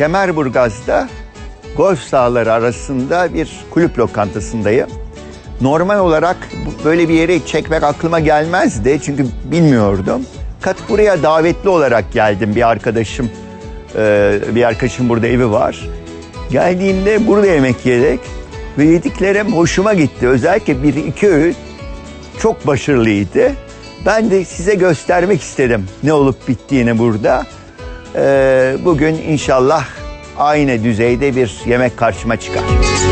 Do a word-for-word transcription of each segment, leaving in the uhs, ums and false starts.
Kemerburgaz'da golf sahaları arasında bir kulüp lokantasındayım. Normal olarak böyle bir yere çekmek aklıma gelmezdi çünkü bilmiyordum. Kat buraya davetli olarak geldim, bir arkadaşım, bir arkadaşım burada evi var. Geldiğimde burada yemek yedik ve yediklerim hoşuma gitti. Özellikle bir iki öğün çok başarılıydı. Ben de size göstermek istedim ne olup bittiğini burada. Bugün inşallah aynı düzeyde bir yemek karşıma çıkar.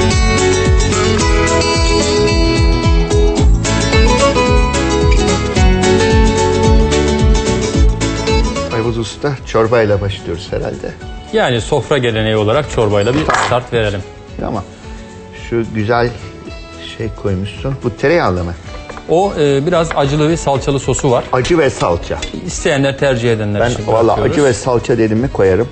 Ayvaz Usta, çorbayla başlıyoruz herhalde. Yani sofra geleneği olarak çorbayla bir tamam. start verelim. Tamam. Şu güzel şey koymuşsun. Bu tereyağlı mı? O e, biraz acılı ve salçalı sosu var. Acı ve salça. İsteyenler, tercih edenler ben için valla acı ve salça dedim mi koyarım.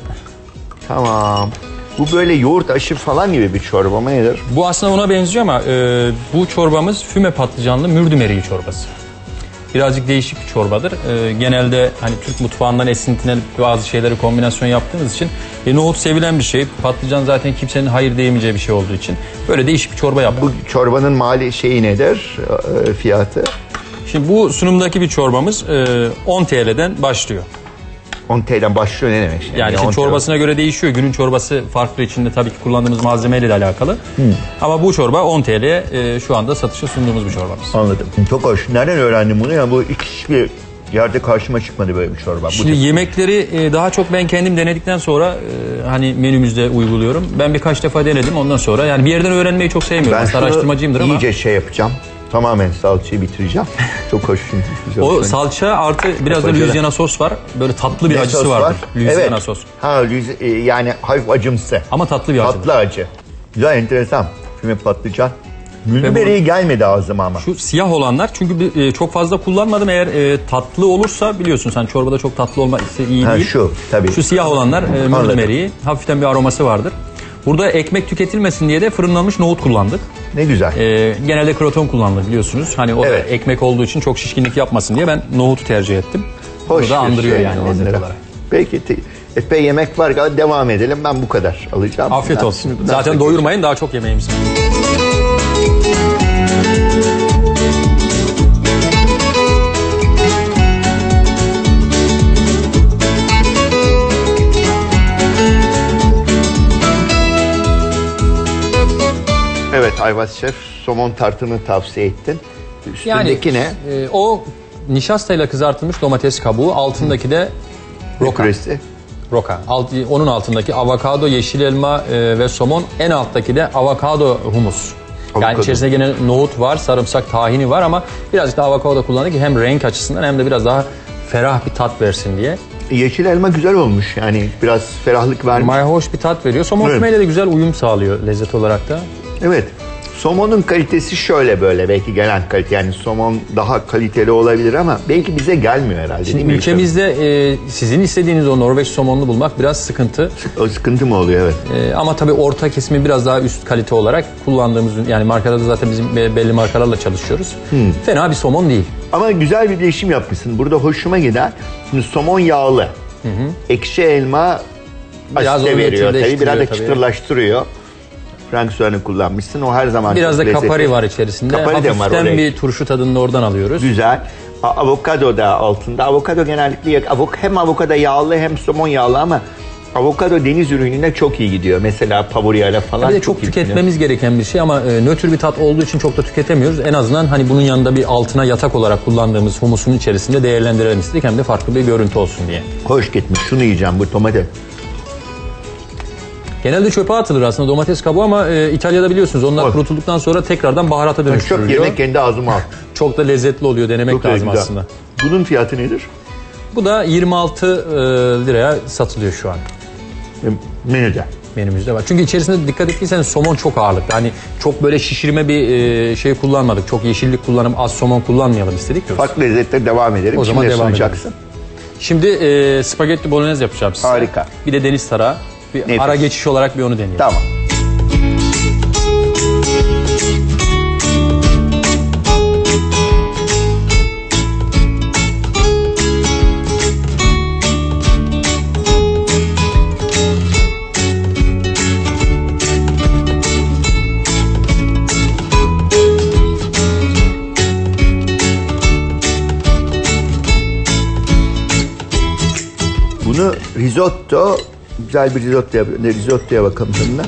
Tamam. Bu böyle yoğurt aşı falan gibi bir çorba mı nedir? Bu aslında ona benziyor ama e, bu çorbamız füme patlıcanlı mürdüm eriği çorbası. Birazcık değişik bir çorbadır. E, genelde hani Türk mutfağından esintilen bazı şeyleri kombinasyon yaptığımız için e, nohut sevilen bir şey. Patlıcan zaten kimsenin hayır diyemeyeceği bir şey olduğu için böyle değişik bir çorba yaptık. Bu çorbanın mali şeyi nedir? E, fiyatı? Şimdi bu sunumdaki bir çorbamız e, on T L'den başlıyor. on T L'den başlıyor ne demek? Yani, yani işte çorbasına göre değişiyor. Günün çorbası farklı, içinde tabii ki kullandığımız malzemeyle de alakalı. Hmm. Ama bu çorba on T L'ye e, şu anda satışa sunduğumuz bir çorbamız. Anladım. Çok hoş. Nereden öğrendim bunu? Yani bu hiçbir yerde karşıma çıkmadı böyle bir çorba. Şimdi bu yemekleri e, daha çok ben kendim denedikten sonra e, hani menümüzde uyguluyorum. Ben birkaç defa denedim ondan sonra. Yani bir yerden öğrenmeyi çok sevmiyorum. Ben araştırmacıyımdır ama. iyice şey yapacağım. Tamamen salçayı bitireceğim. Çok hoş. Güzel o salça artı biraz da Louisiana sos var. Böyle tatlı bir ne acısı vardır. Var? Louisiana evet. sos. Ha, yani hafif acımsı. Ama tatlı bir acı. Tatlı acı. Güzel, enteresan. Füme patlıcan. Mürdüm eriği gelmedi ağzıma ama. Şu siyah olanlar çünkü e, çok fazla kullanmadım. Eğer e, tatlı olursa biliyorsun sen çorbada çok tatlı olma iyi ha, değil. Şu tabii. Şu siyah olanlar e, mürdüm eriği. Hafiften bir aroması vardır. Burada ekmek tüketilmesin diye de fırınlanmış nohut kullandık. Ne güzel. Ee, genelde kroton kullanılır biliyorsunuz. Hani o evet. da ekmek olduğu için çok şişkinlik yapmasın diye ben nohutu tercih ettim. Hoş. Bunu da andırıyor şey yani lezzet olarak. Peki epey yemek var galiba, devam edelim. Ben bu kadar alacağım. Afiyet olsun. Zaten Zaten doyurmayın, daha çok yemeğimiz var. Evet Ayvaz Şef, somon tartını tavsiye ettin. Üstündeki yani, ne? E, o nişastayla kızartılmış domates kabuğu, altındaki de roka. Küresi. Roka. Alt, onun altındaki avokado, yeşil elma e, ve somon, en alttaki de avokado humus. Avokado. Yani içerisinde gene nohut var, sarımsak, tahini var ama birazcık da avokado kullandık ki hem renk açısından hem de biraz daha ferah bir tat versin diye. Yeşil elma güzel olmuş yani, biraz ferahlık vermiş. Mayhoş bir tat veriyor. Somon evet. fümeyle de güzel uyum sağlıyor lezzet olarak da. Evet. Somonun kalitesi şöyle böyle, belki gelen kalite, yani somon daha kaliteli olabilir ama belki bize gelmiyor herhalde. Şimdi değil ülkemizde e, sizin istediğiniz o Norveç somonunu bulmak biraz sıkıntı. O sıkıntı mı oluyor? Evet. E, ama tabii orta kesimi biraz daha üst kalite olarak kullandığımız, yani markalarda zaten bizim belli markalarla çalışıyoruz. Hmm. Fena bir somon değil. Ama güzel bir değişim yapmışsın. Burada hoşuma giden, şimdi somon yağlı. Hı hı. Ekşi elma asite veriyor tabii, biraz da tabii. çıtırlaştırıyor. Frank soğanı kullanmışsın. O her zaman biraz da lezzeti. Kapari var içerisinde. Kapari de var oraya. Bir turşu tadını da oradan alıyoruz. Güzel. Avokado da altında. Avokado genellikle avok hem avokado yağlı hem somon yağlı ama avokado deniz ürününe çok iyi gidiyor. Mesela pavuryayla falan. Bir de çok, çok tüketmemiz gidiyor. gereken bir şey ama e, nötr bir tat olduğu için çok da tüketemiyoruz. En azından hani bunun yanında bir altına yatak olarak kullandığımız humusun içerisinde değerlendirelim istedik. Hem de farklı bir görüntü olsun diye. Hoş gitmiş. Şunu yiyeceğim, bu domates. Genelde çöpe atılır aslında domates kabuğu ama e, İtalya'da biliyorsunuz onlar Hoş. kurutulduktan sonra tekrardan baharata dönüştürülüyor. Çok yemek kendi ağzıma al. Çok da lezzetli oluyor, denemek çok lazım güzel. aslında. Bunun fiyatı nedir? Bu da yirmi altı e, liraya satılıyor şu an. Menüde. Menümüzde var. Çünkü içerisinde dikkat ettiyseniz somon çok ağırlıklı. Hani çok böyle şişirme bir e, şey kullanmadık. Çok yeşillik kullanıp az somon kullanmayalım istedik. Farklı lezzetler devam edelim. O zaman Şimdi devam sunacaksın. Şimdi e, spagetti bolognese yapacağım size. Harika. Bir de deniz tarağı. Bir Nefis. Ara geçiş olarak bir onu deneyelim. Tamam. Bunu risotto, güzel bir risotto yapıyor. Risottoya bakalım tadına.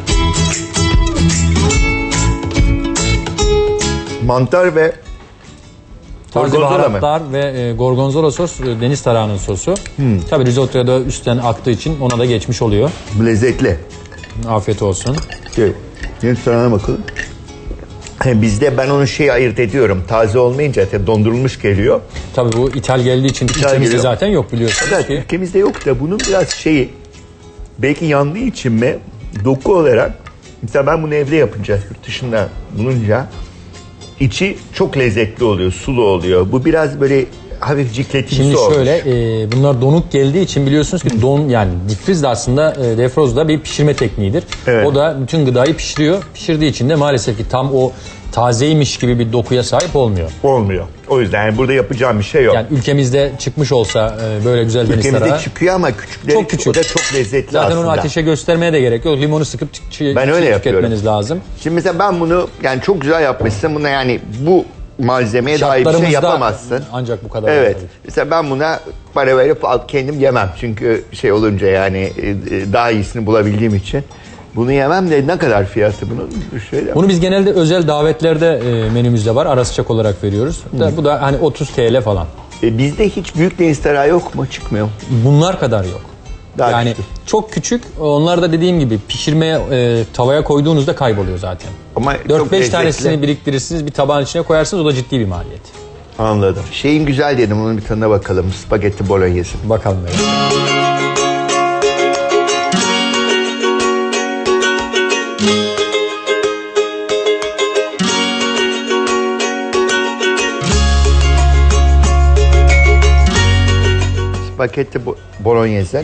Mantar ve taze gorgonzola mı? baharatlar ve e, gorgonzola sos, e, deniz tarağının sosu. Hmm. Tabii risottoya da üstten aktığı için ona da geçmiş oluyor. Lezzetli. Afiyet olsun. Şey, deniz tarağına bakalım. Bizde ben onu şey ayırt ediyorum. Taze olmayınca tabii dondurulmuş geliyor. Tabii bu ithal geldiği için ülkemizde zaten yok biliyorsunuz evet, ki. Ülkemizde yok da bunun biraz şeyi belki yandığı için mi doku olarak mesela ben bunu evde yapınca yurt dışında bulunca içi çok lezzetli oluyor, sulu oluyor. Bu biraz böyle hafif cikletimsi Şimdi olmuş. şöyle e, bunlar donuk geldiği için biliyorsunuz ki don yani difriz de aslında e, defroz da bir pişirme tekniğidir. Evet. O da bütün gıdayı pişiriyor. Pişirdiği için de maalesef ki tam o tazeymiş gibi bir dokuya sahip olmuyor. Olmuyor. O yüzden yani burada yapacağım bir şey yok. Yani ülkemizde çıkmış olsa e, böyle güzel deniz Ülkemizde tarağı. çıkıyor ama küçükleri Çok küçük. o da çok lezzetli Zaten aslında. onu ateşe göstermeye de gerek yok. Limonu sıkıp ç- Ben öyle tüketmeniz lazım. Şimdi mesela ben bunu yani çok güzel yapmışsın. Buna yani bu malzemeye dair bir şey Şartlarımızda yapamazsın. ancak bu kadar. Evet. olur. Mesela ben buna para verip al- kendim yemem. Çünkü şey olunca yani e, e, daha iyisini bulabildiğim için. Bunu yemem de ne kadar fiyatı bunun? Şöyle. Bunu biz genelde özel davetlerde e, menümüzde var. Ara sıcak olarak veriyoruz. Da, bu da hani otuz TL falan. E, bizde hiç büyük deniz tarağı yok mu? Çıkmıyor. Bunlar kadar yok. Daha yani küçük. çok küçük. Onlar da dediğim gibi pişirmeye e, tavaya koyduğunuzda kayboluyor zaten. Ama çok dört beş lezzetli. tanesini biriktirirsiniz, bir tabağın içine koyarsınız, o da ciddi bir maliyet. Anladım. Şeyin güzel dedim, onun bir tadına bakalım. Spagetti bolognese. Bakalım öyle. Spagetti bo- bolognese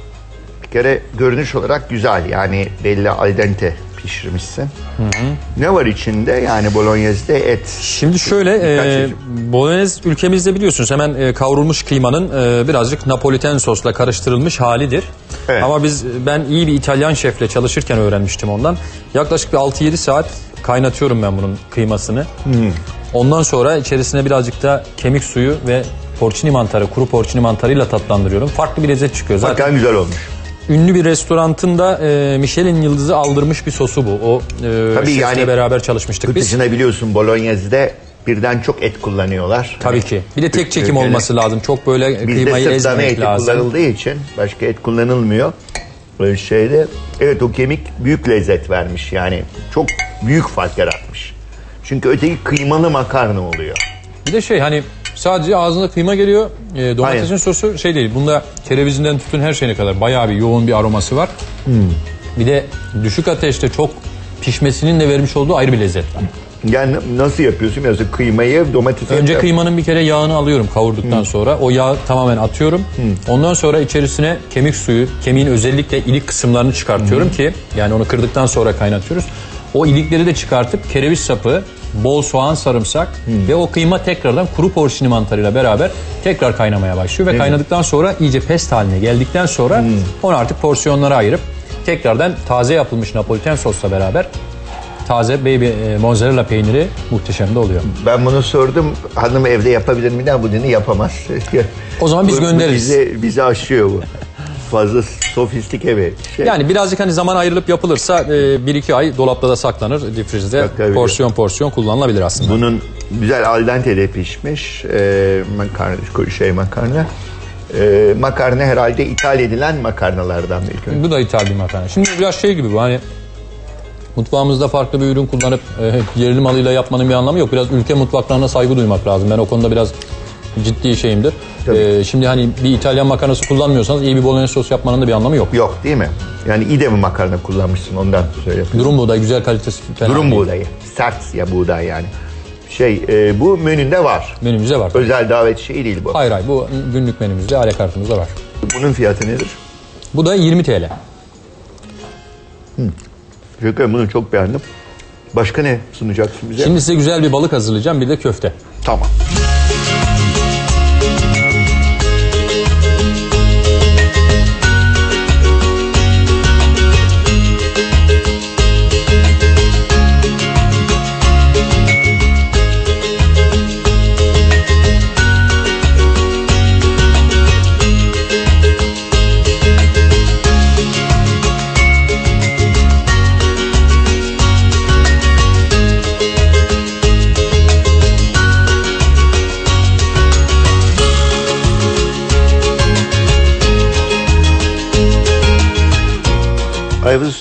bir kere görünüş olarak güzel. Yani belli al dente pişirmişsin. Hı hı. Ne var içinde? Yani bolognese'de et. Şimdi şöyle, e, bolognese ülkemizde biliyorsunuz hemen e, kavrulmuş kıymanın e, birazcık napoliten sosla karıştırılmış halidir. Evet. Ama biz ben iyi bir İtalyan şefle çalışırken öğrenmiştim ondan. Yaklaşık bir altı yedi saat kaynatıyorum ben bunun kıymasını. Hmm. Ondan sonra içerisine birazcık da kemik suyu ve porcini mantarı, kuru porcini mantarıyla tatlandırıyorum. Farklı bir lezzet çıkıyor. Zaten Zaten güzel olmuş. ünlü bir restorantında e, Michelin yıldızı aldırmış bir sosu bu. O e, Tabii şefle yani beraber çalışmıştık Yurt biz. dışında biliyorsun bolognese'de birden çok et kullanıyorlar. Tabii ki. Bir de tek çekim Ülkede- olması lazım. Çok böyle Bizde kıymayı sırf dana ezmemek eti lazım. kullanıldığı için başka et kullanılmıyor. Böyle şeyde evet o kemik büyük lezzet vermiş yani. Çok büyük fark yaratmış. Çünkü öteki kıymalı makarna oluyor. Bir de şey hani sadece ağzına kıyma geliyor. E, domatesin Aynen. sosu şey değil. Bunda kerevizinden tutun her şeyine kadar bayağı bir yoğun bir aroması var. Hmm. Bir de düşük ateşte çok pişmesinin de vermiş olduğu ayrı bir lezzet var. Yani nasıl yapıyorsun? Mesela kıymayı domatesi... Önce kıymanın bir kere yağını alıyorum kavurduktan hmm. sonra. O yağı tamamen atıyorum. Hmm. Ondan sonra içerisine kemik suyu, kemiğin özellikle ilik kısımlarını çıkartıyorum hmm. ki yani onu kırdıktan sonra kaynatıyoruz. O ilikleri de çıkartıp kereviz sapı, bol soğan, sarımsak hmm. ve o kıyma tekrardan kuru porcini mantarıyla beraber tekrar kaynamaya başlıyor. Ve Değil kaynadıktan mi? sonra iyice pest haline geldikten sonra hmm. onu artık porsiyonlara ayırıp tekrardan taze yapılmış napoliten sosla beraber taze baby e, mozzarella peyniri muhteşem de oluyor. Ben bunu sordum. Hanım evde yapabilir mi? Bu dedi yapamaz. O zaman biz bu, göndeririz. Bu bize, bize aşıyor bu. Fazla sofistike bir şey. Yani birazcık hani zaman ayrılıp yapılırsa e, bir iki ay dolapta da saklanır difrizde. Porsiyon porsiyon kullanılabilir aslında. Bunun güzel al dente'de pişmiş e, makarna, şey makarna. E, makarna herhalde ithal edilen makarnalardan bir. Bu da ithal bir makarna. Şimdi biraz şey gibi bu hani mutfağımızda farklı bir ürün kullanıp e, yerli malıyla yapmanın bir anlamı yok. Biraz ülke mutfaklarına saygı duymak lazım. Ben o konuda biraz ciddi şeyimdir. E, şimdi hani bir İtalyan makarnası kullanmıyorsanız iyi bir bolognese sos yapmanın da bir anlamı yok. Yok değil mi? Yani iyi de mi makarna kullanmışsın ondan söyle. Durum buğday güzel kalitesi. Durum buğdayı. Sert ya buğday yani. Şey e, bu menünde var. Menümüzde var. Özel davet şeyi değil bu. Hayır hayır bu günlük menümüzde alekartımızda var. Bunun fiyatı nedir? Bu da yirmi TL. Hmm. Teşekkür ederim. Bunu çok beğendim. Başka ne sunacaksın bize? Şimdi size güzel bir balık hazırlayacağım. Bir de köfte. Tamam.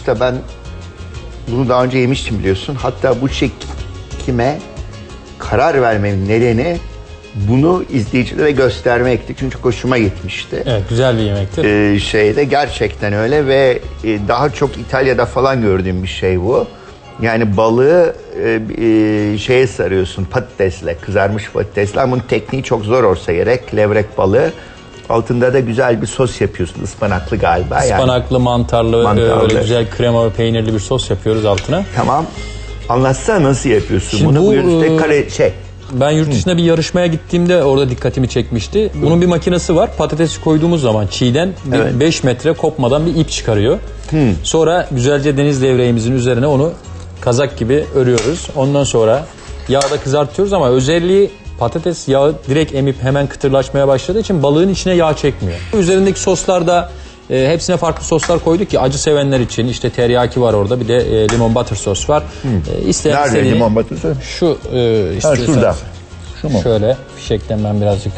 Mesela ben bunu daha önce yemiştim biliyorsun. Hatta bu çekime karar vermemin nedeni bunu izleyicilere göstermekti. Çünkü çok hoşuma gitmişti. Evet, güzel bir yemektir. Ee, şeyde gerçekten öyle ve e, daha çok İtalya'da falan gördüğüm bir şey bu. Yani balığı e, e, şeye sarıyorsun patatesle, kızarmış patatesle. Ama bunun tekniği çok zor olsa gerek. Levrek balığı. Altında da güzel bir sos yapıyorsun. Ispanaklı galiba. Ispanaklı, yani. mantarlı, mantarlı, öyle güzel krema ve peynirli bir sos yapıyoruz altına. Tamam. Anlatsana nasıl yapıyorsun Şimdi bunu? Bu, bu kare, şey. Ben yurt dışında Hı. bir yarışmaya gittiğimde orada dikkatimi çekmişti. Bunun Hı. bir makinesi var. Patatesi koyduğumuz zaman çiğden evet. beş metre kopmadan bir ip çıkarıyor. Hı. Sonra güzelce deniz levreğimizin üzerine onu kazak gibi örüyoruz. Ondan sonra yağda kızartıyoruz ama özelliği patates yağı direkt emip hemen kıtırlaşmaya başladığı için balığın içine yağ çekmiyor. Üzerindeki soslarda e, hepsine farklı soslar koyduk ki acı sevenler için işte teriyaki var orada, bir de e, limon butter sos var. E, isteyen Nerede istediğini, limon butter sos? Şu e, ha, şurada. Şu mu? Şöyle fişekten ben birazcık.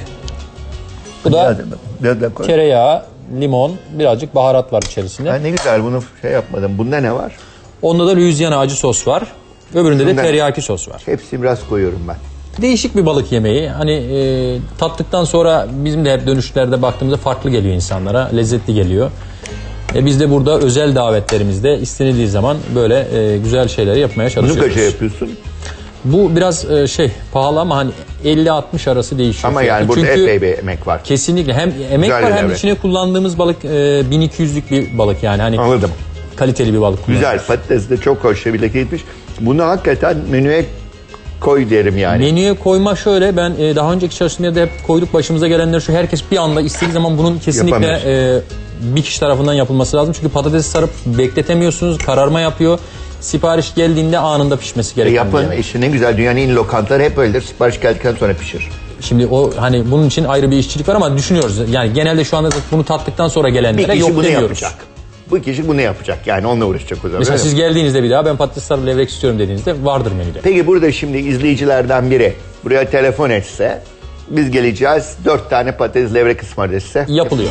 Bu da tereyağı, limon, birazcık baharat var içerisinde. Ha, ne güzel, bunu şey yapmadım. Bunda ne var? Onda da Louisiana acı sos var. Öbüründe Bundan de teriyaki sos var. Hepsini biraz koyuyorum ben. Değişik bir balık yemeği. Hani e, tattıktan sonra bizim de hep dönüşlerde baktığımızda farklı geliyor insanlara. Lezzetli geliyor. E, biz de burada özel davetlerimizde istenildiği zaman böyle e, güzel şeyleri yapmaya çalışıyoruz. Bunu kaça yapıyorsun? Bu biraz e, şey pahalı ama hani elli altmış arası değişiyor. Ama yani burada Çünkü epey bir emek var. Kesinlikle. Hem emek güzel var hem evet. içine kullandığımız balık e, bin iki yüzlük bir balık yani. Hani Anladım. Kaliteli bir balık. Güzel. Patates de çok hoş bir leke gitmiş. Bunu hakikaten menüye koy derim yani. Menüye koyma şöyle, ben e, daha önceki çalışmada hep koyduk, başımıza gelenler şu: herkes bir anda istediği zaman bunun kesinlikle e, bir kişi tarafından yapılması lazım. Çünkü patatesi sarıp bekletemiyorsunuz, kararma yapıyor. Sipariş geldiğinde anında pişmesi gereken. E yapın işte, ne güzel, dünyanın en iyi lokantaları hep öyledir. Sipariş geldikten sonra pişir. Şimdi o hani bunun için ayrı bir işçilik var ama düşünüyoruz. Yani genelde şu anda bunu tattıktan sonra gelenlere yok bunu demiyoruz. Yapacak. Bu kişi bunu yapacak. Yani onunla uğraşacak o zaman. Mesela siz geldiğinizde bir daha ben patates sarıp levrek istiyorum dediğinizde vardır menüde. Peki burada şimdi izleyicilerden biri buraya telefon etse, biz geleceğiz, dört tane patates levrek ısmarladı etse. Yapılıyor.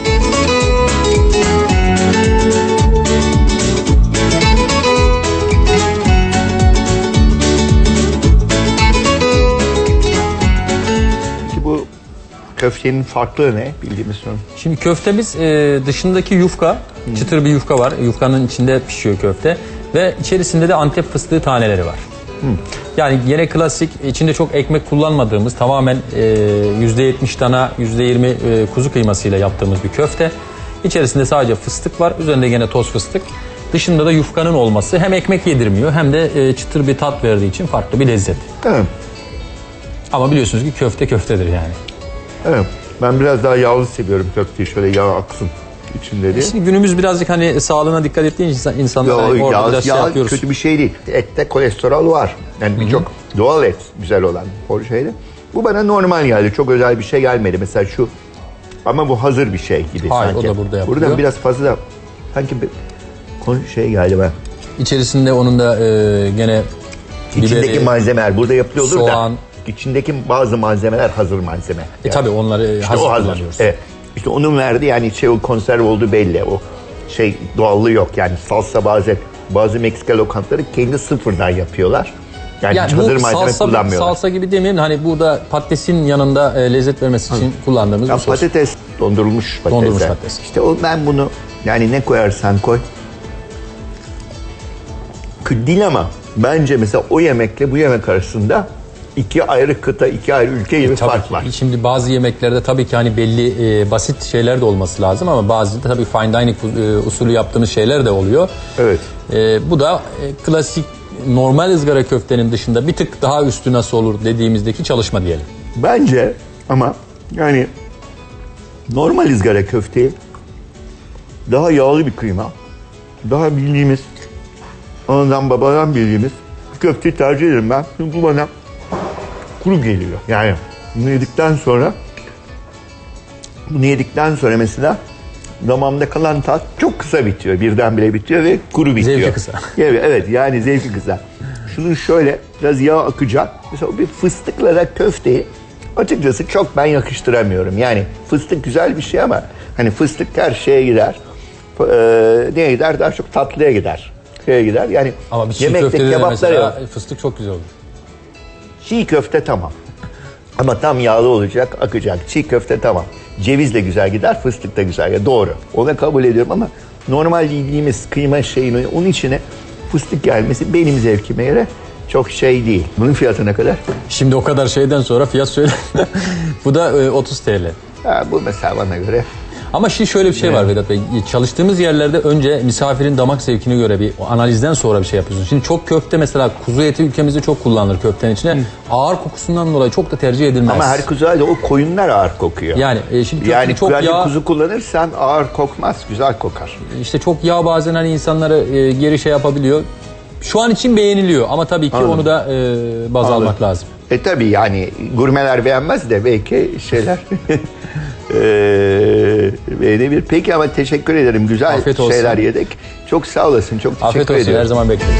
Köftenin farklı ne bildiğimiz sonra? Şimdi köftemiz e, dışındaki yufka, hmm. çıtır bir yufka var. Yufkanın içinde pişiyor köfte ve içerisinde de Antep fıstığı taneleri var. Hmm. Yani yine klasik, içinde çok ekmek kullanmadığımız, tamamen e, yüzde yetmiş dana, yüzde yirmi e, kuzu kıymasıyla yaptığımız bir köfte. İçerisinde sadece fıstık var, üzerinde yine toz fıstık. Dışında da yufkanın olması hem ekmek yedirmiyor hem de e, çıtır bir tat verdiği için farklı bir lezzet. Evet. Ama biliyorsunuz ki köfte köftedir yani. Evet. Ben biraz daha yağlı seviyorum köfteyi, şöyle yağ aksın içinde diye. Şimdi günümüz birazcık hani sağlığına dikkat ettiği için insanlar Yo, hani orada yağ, biraz yağ şey yapıyoruz. Kötü bir şey değil. Ette kolesterol var. Yani birçok doğal et güzel olan o şeyde. Bu bana normal geldi. Çok özel bir şey gelmedi. Mesela şu, ama bu hazır bir şey gibi. Hayır, sanki. o da burada yapılıyor. Buradan biraz fazla da sanki bir şey geldi bana. İçerisinde onun da e, gene İçindeki biberi, malzemeler burada yapılıyordur soğan, da. İçindeki bazı malzemeler hazır malzeme. E yani. tabii onları işte hazır, hazır kullanıyoruz. Evet. İşte onun verdiği yani şey, o konserve olduğu belli. O şey doğallığı yok. Yani salsa bazen bazı Meksika lokantaları kendi sıfırdan yapıyorlar. Yani, yani hiç hazır malzeme salsa, kullanmıyorlar. Salsa gibi demeyelim, hani burada patatesin yanında e, lezzet vermesi için Hı. kullandığımız ya bir sos. Patates, dondurulmuş patates. Dondurulmuş patates. İşte o, ben bunu yani ne koyarsan koy. Değil ama bence mesela o yemekle bu yemek arasında iki ayrı kıta, iki ayrı ülke gibi e, fark ki. var. Şimdi bazı yemeklerde tabii ki hani belli e, basit şeyler de olması lazım ama bazı da tabii fine dining e, usulü yaptığımız şeyler de oluyor. Evet. E, bu da e, klasik normal ızgara köftenin dışında bir tık daha üstü nasıl olur dediğimizdeki çalışma diyelim. Bence ama yani normal ızgara köfteyi daha yağlı bir kıyma, daha bildiğimiz, anadan babadan bildiğimiz köfteyi tercih ederim ben. Çünkü bu bana kuru geliyor. Yani bunu yedikten sonra bunu yedikten sonra mesela damağımda kalan tat çok kısa bitiyor. Birdenbire bitiyor ve kuru bitiyor. Zevki kısa. Evet, evet yani zevki kısa. Şunun şöyle biraz yağ akacak. Mesela bir fıstıkla da köfteyi açıkçası çok ben yakıştıramıyorum. Yani fıstık güzel bir şey ama hani fıstık her şeye gider. Ee, neye gider? Daha çok tatlıya gider. şeye gider. Yani Ama bir çiğ yemekte köftede de kebaplar mesela yok. fıstık çok güzel olur. Çiğ köfte tamam. Ama tam yağlı olacak, akacak. Çiğ köfte tamam. Ceviz de güzel gider, fıstık da güzel gider. Doğru. Onu kabul ediyorum ama normal yediğimiz kıyma şeyini, onun içine fıstık gelmesi benim zevkime göre çok şey değil. Bunun fiyatı ne kadar? Şimdi o kadar şeyden sonra fiyat söyle. Bu da e, otuz TL. Ha, bu mesela bana göre. Ama şimdi şöyle bir şey Evet. var Vedat Bey. Çalıştığımız yerlerde önce misafirin damak zevkine göre bir analizden sonra bir şey yapıyorsunuz. Şimdi çok köfte mesela kuzu eti ülkemizde çok kullanılır köftenin içine. Hı. Ağır kokusundan dolayı çok da tercih edilmez. Ama her kuzu halde o koyunlar ağır kokuyor. Yani e, şimdi Yani çok yağ, kuzu kullanırsan ağır kokmaz, güzel kokar. işte çok yağ bazen hani insanları e, geri şey yapabiliyor. Şu an için beğeniliyor ama tabii ki Anladım. onu da e, baz Anladım. almak lazım. E tabii yani gurmeler beğenmez de belki şeyler e, beğenebilir. Peki ama teşekkür ederim. Güzel Afiyet olsun. şeyler yedik. Çok sağ olasın. Çok teşekkür Afiyet olsun, ediyorum. her zaman bekleriz.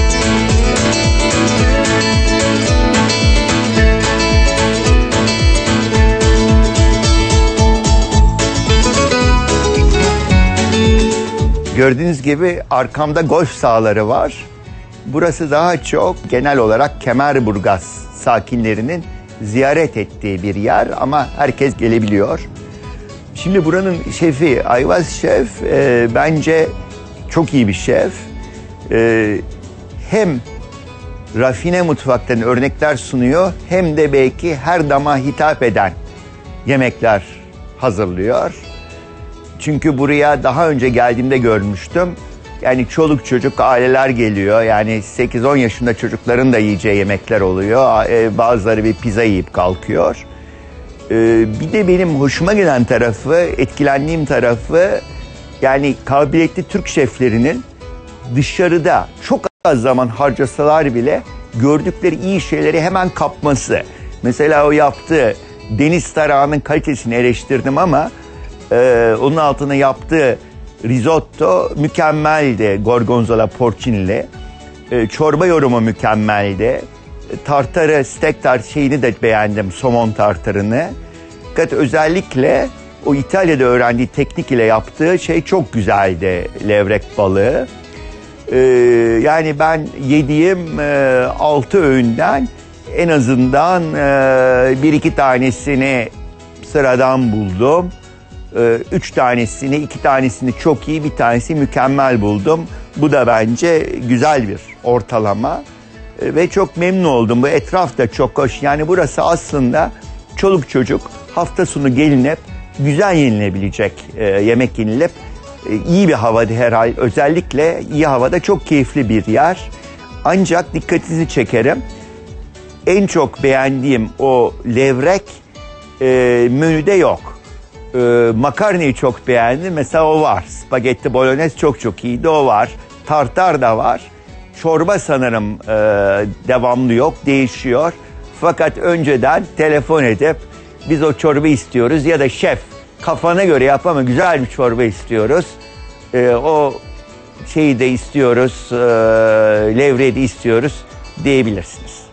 Gördüğünüz gibi arkamda golf sahaları var. Burası daha çok genel olarak Kemerburgaz sakinlerinin ziyaret ettiği bir yer ama herkes gelebiliyor. Şimdi buranın şefi Ayvaz Şef e, bence çok iyi bir şef. E, hem rafine mutfaktan örnekler sunuyor hem de belki her dama hitap eden yemekler hazırlıyor. Çünkü buraya daha önce geldiğimde görmüştüm. Yani çoluk çocuk aileler geliyor. Yani sekiz on yaşında çocukların da yiyeceği yemekler oluyor. Ee, bazıları bir pizza yiyip kalkıyor. Ee, bir de benim hoşuma gelen tarafı, etkilendiğim tarafı yani kabiliyetli Türk şeflerinin dışarıda çok az zaman harcasalar bile gördükleri iyi şeyleri hemen kapması. Mesela o yaptığı deniz tarağının kalitesini eleştirdim ama Ee, onun altına yaptığı risotto mükemmeldi, gorgonzola porcinli. Ee, çorba yorumu mükemmeldi. Tartarı, steak tart şeyini de beğendim, somon tartarını. Fakat özellikle o İtalya'da öğrendiği teknik ile yaptığı şey çok güzeldi, levrek balığı. Ee, yani ben yediğim e, altı öğünden en azından e, bir iki tanesini sıradan buldum. Üç tanesini, iki tanesini çok iyi, bir tanesi mükemmel buldum. Bu da bence güzel bir ortalama. Ve çok memnun oldum. Bu etraf da çok hoş. Yani burası aslında çoluk çocuk hafta sonu gelinip güzel yenilebilecek e, yemek yenilip e, iyi bir havada herhalde. Özellikle iyi havada çok keyifli bir yer. Ancak dikkatinizi çekerim. En çok beğendiğim o levrek e, menüde yok. Ee, makarnayı çok beğendim. Mesela o var. Spagetti bolognese çok çok iyiydi. O var. Tartar da var. Çorba sanırım e, devamlı yok. Değişiyor. Fakat önceden telefon edip biz o çorba istiyoruz ya da şef kafana göre yap ama güzel bir çorba istiyoruz. E, o şeyi de istiyoruz. E, levreyi de istiyoruz diyebilirsiniz.